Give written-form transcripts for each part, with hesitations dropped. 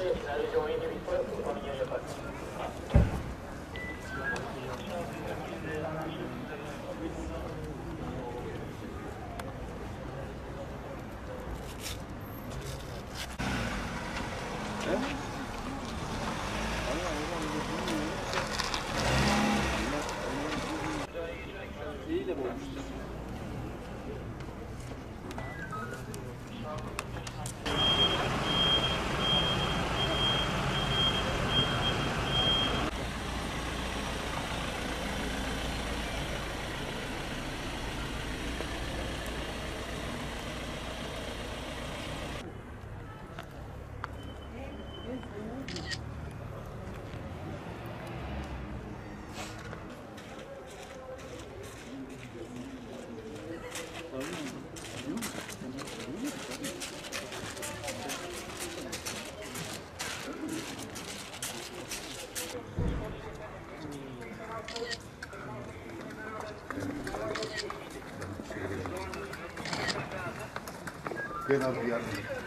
Ben az bir yardım.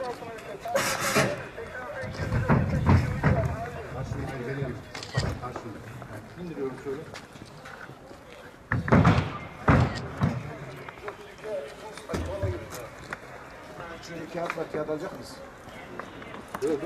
Karşıyı verelim. Karşıyı. İndiriyorum şöyle. Şöyle kağıt var, kağıt alacak mısın? Dur.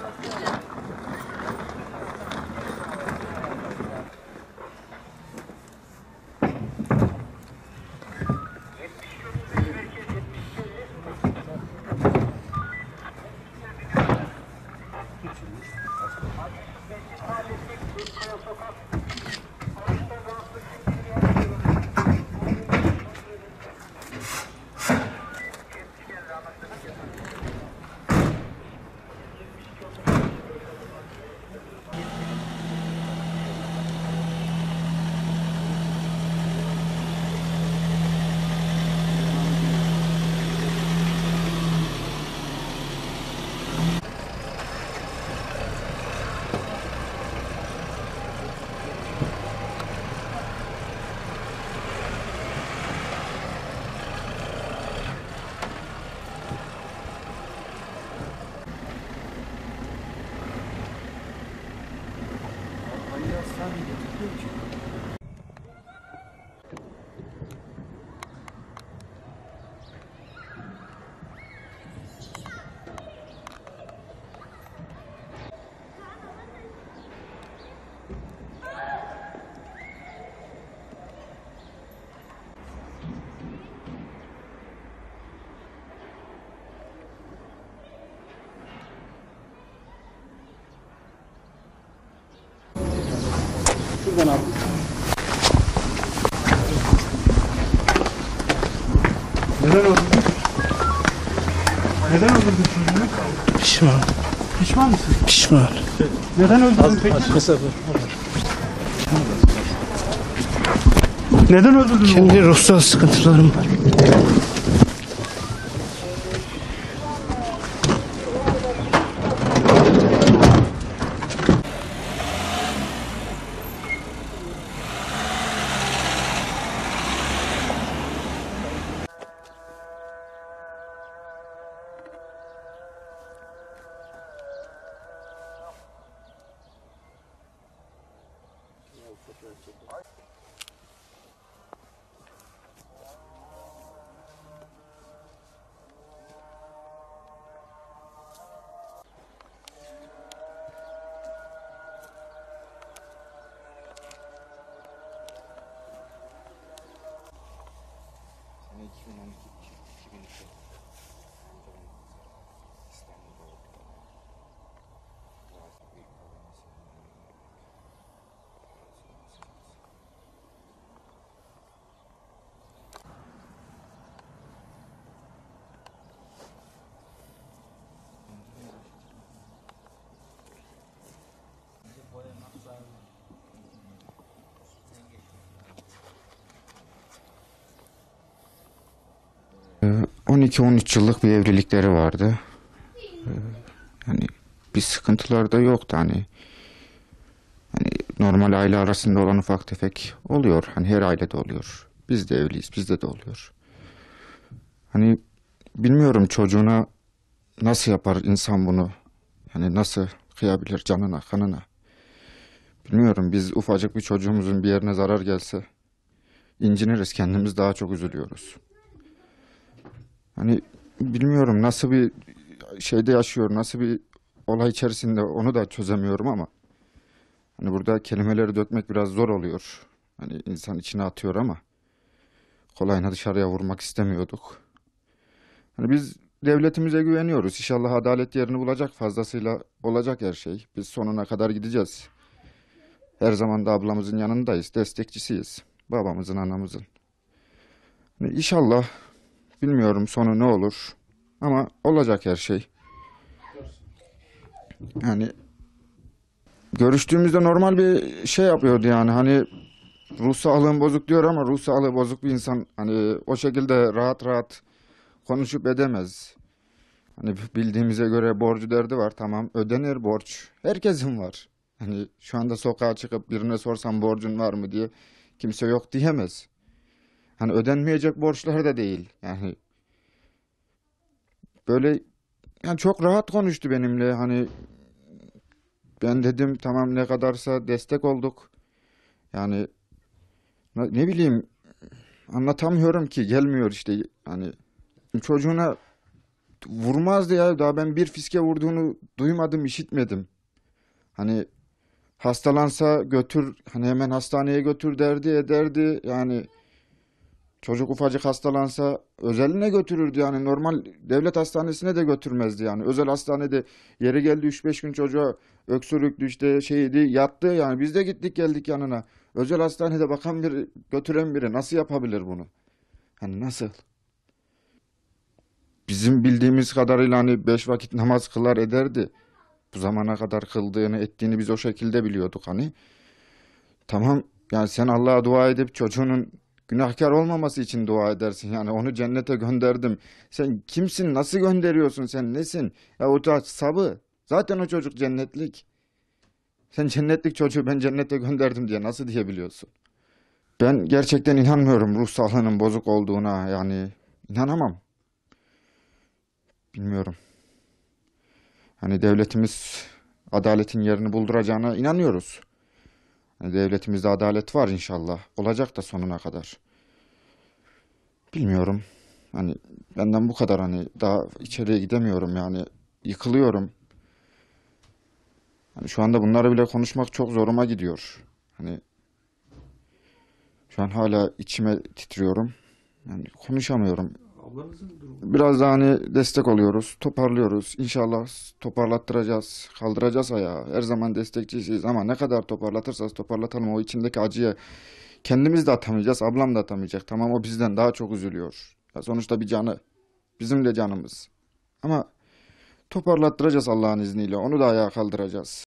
Şuradan al. Neden öldürdün? Neden öldürdün çocuğunu? Pişman. Pişman mısın? Pişman. Neden öldürdün peki? Neden öldürdün? Kendi ruhsal sıkıntılarım var. Ee, 12-13 yıllık bir evlilikleri vardı. Yani bir sıkıntılar da yoktu hani normal aile arasında olan ufak tefek oluyor. Hani her ailede oluyor. Biz de evliyiz, bizde de oluyor. Hani bilmiyorum çocuğuna nasıl yapar insan bunu? Yani nasıl kıyabilir canına, kanına. Bilmiyorum, biz ufacık bir çocuğumuzun bir yerine zarar gelse inciniriz, kendimiz daha çok üzülüyoruz. Hani bilmiyorum nasıl bir şeyde yaşıyor, nasıl bir olay içerisinde onu da çözemiyorum ama hani burada kelimeleri dökmek biraz zor oluyor. Hani insan içine atıyor ama kolayına dışarıya vurmak istemiyorduk. Hani biz devletimize güveniyoruz. İnşallah adalet yerini bulacak, fazlasıyla olacak her şey. Biz sonuna kadar gideceğiz. Her zaman da ablamızın yanındayız, destekçisiyiz. Babamızın, anamızın. Hani İnşallah, bilmiyorum sonu ne olur ama olacak her şey. Yani görüştüğümüzde normal bir şey yapıyordu yani hani ruh sağlığım bozuk diyor ama ruh sağlığı bozuk bir insan hani o şekilde rahat rahat konuşup edemez. Hani bildiğimize göre borcu derdi var, tamam, ödenir borç. Herkesin var. Hani şu anda sokağa çıkıp birine sorsam borcun var mı diye kimse yok diyemez. Hani ödenmeyecek borçlar da değil. Yani böyle yani çok rahat konuştu benimle. Hani ben dedim tamam, ne kadarsa destek olduk. Yani ne bileyim, anlatamıyorum ki, gelmiyor işte. Hani çocuğuna vurmazdı ya. Daha ben bir fiske vurduğunu duymadım, işitmedim. Hani hastalansa götür, hani hemen hastaneye götür derdi, ederdi. Yani çocuk ufacık hastalansa özeline götürürdü, yani normal devlet hastanesine de götürmezdi yani. Özel hastanede yeri geldi 3-5 gün çocuğa öksürüklü işte şeydi, yattı, yani biz de gittik geldik yanına. Özel hastanede bakan biri, götüren biri nasıl yapabilir bunu? Hani nasıl? Bizim bildiğimiz kadarıyla hani 5 vakit namaz kılar ederdi. Bu zamana kadar kıldığını ettiğini biz o şekilde biliyorduk hani. Tamam, yani sen Allah'a dua edip çocuğunun günahkar olmaması için dua edersin. Yani onu cennete gönderdim. Sen kimsin? Nasıl gönderiyorsun? Sen nesin? Ya o da sabı. Zaten o çocuk cennetlik. Sen cennetlik çocuğu ben cennete gönderdim diye nasıl diyebiliyorsun? Ben gerçekten inanmıyorum ruh sağlığının bozuk olduğuna. Yani inanamam. Bilmiyorum. Hani devletimiz adaletin yerini bulduracağına inanıyoruz. Hani devletimizde adalet var inşallah. Olacak da sonuna kadar. Bilmiyorum. Hani benden bu kadar, hani daha içeriye gidemiyorum yani. Yıkılıyorum. Hani şu anda bunları bile konuşmak çok zoruma gidiyor. Hani şu an hala içime titriyorum. Yani konuşamıyorum. Biraz daha hani destek oluyoruz, toparlıyoruz. İnşallah toparlattıracağız, kaldıracağız ayağı. Her zaman destekçisiyiz ama ne kadar toparlatırsanız toparlatalım, o içindeki acıyı kendimiz de atamayacağız, ablam da atamayacak. Tamam, o bizden daha çok üzülüyor. Ya sonuçta bir canı, bizim de canımız. Ama toparlattıracağız Allah'ın izniyle, onu da ayağa kaldıracağız.